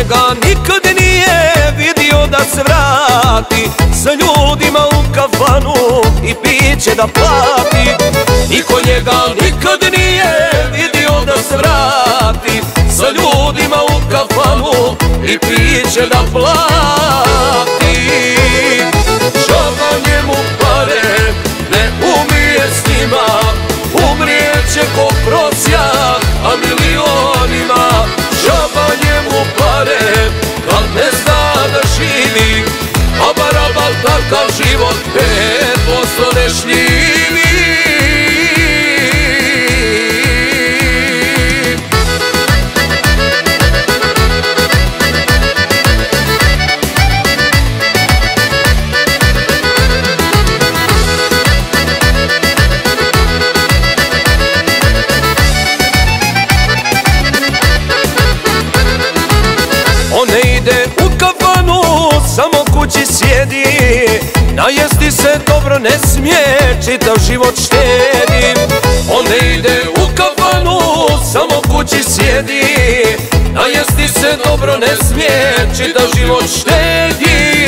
njega nikad nije vidio da se vrati sa ljudima u kafanu i piće da plati. Niko njega nikad nije vidio da se vrati sa ljudima u kafanu i piće da plati. Džaba njemu pare, ne umije s njima, umrijeće ko prosjak, a milionima. Džaba njemu pare, kad ne zna da živi, a barabal takav život 5% ne šljivi. On ne ide u kafanu, samo kući sjedi, najesti se dobro ne smije, čitav život štedi. On ne ide u kafanu, samo kući sjedi, najesti se dobro ne smije, čitav život štedi.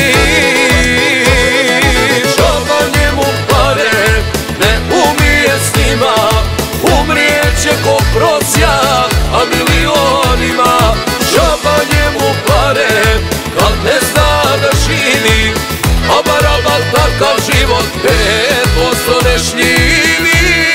Džaba njemu pare, ne umije s njima, umrijeće ko prosjak, a milionima. Džaba njemu pare, kad ne zna da živi, a barabal takav život 5% ne šljivi.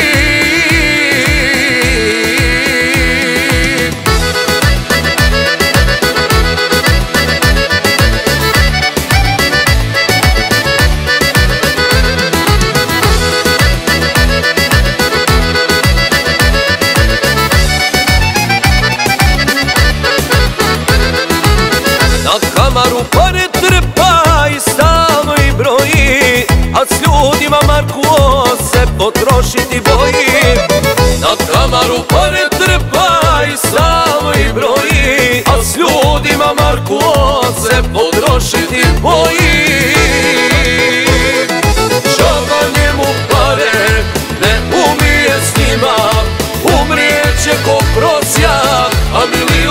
Na kamaru pare trpa i stalno i broji, a s ljudima Marko se potrošiti boji. Na kamaru pare trpa i stalno i broji, a s ljudima Marko se potrošiti boji. Džaba njemu pare, ne umije s njima, umrijeće ko prosjak, a milionima.